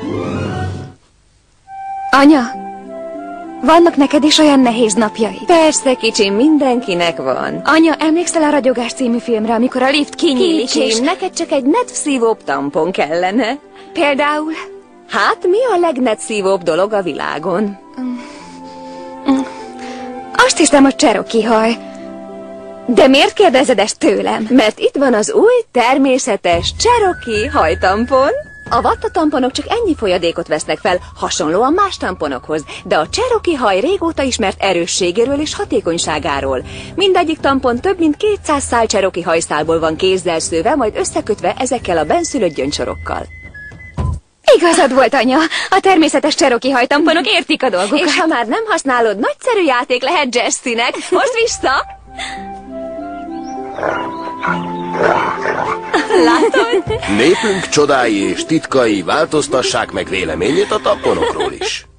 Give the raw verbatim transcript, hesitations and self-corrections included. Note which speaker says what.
Speaker 1: Anya, vannak neked is olyan nehéz napjai?
Speaker 2: Persze, kicsim, mindenkinek van.
Speaker 1: Anya, emlékszel a Ragyogás című filmre, amikor a lift kinyílik,
Speaker 2: Kicsim,
Speaker 1: és...
Speaker 2: neked csak egy netszívóbb tampon kellene.
Speaker 1: Például?
Speaker 2: Hát, mi a legnetszívóbb dolog a világon?
Speaker 1: Azt hiszem, hogy Cherokee haj. De miért kérdezed ezt tőlem?
Speaker 2: Mert itt van az új, természetes Cherokee hajtampon. A vattatamponok csak ennyi folyadékot vesznek fel, hasonlóan más tamponokhoz, de a Cherokee haj régóta ismert erősségéről és hatékonyságáról. Mindegyik tampon több mint kétszáz szál Cherokee hajszálból van kézzel szőve, majd összekötve ezekkel a bennszülött gyöngycsorokkal.
Speaker 1: Igazad volt, anya. A természetes Cherokee hajtamponok értik a dolgokat.
Speaker 2: És ha már nem használod, nagyszerű játék lehet Jessie-nek. Most vissza! Látod?
Speaker 3: Népünk csodái és titkai változtassák meg véleményét a tamponokról is.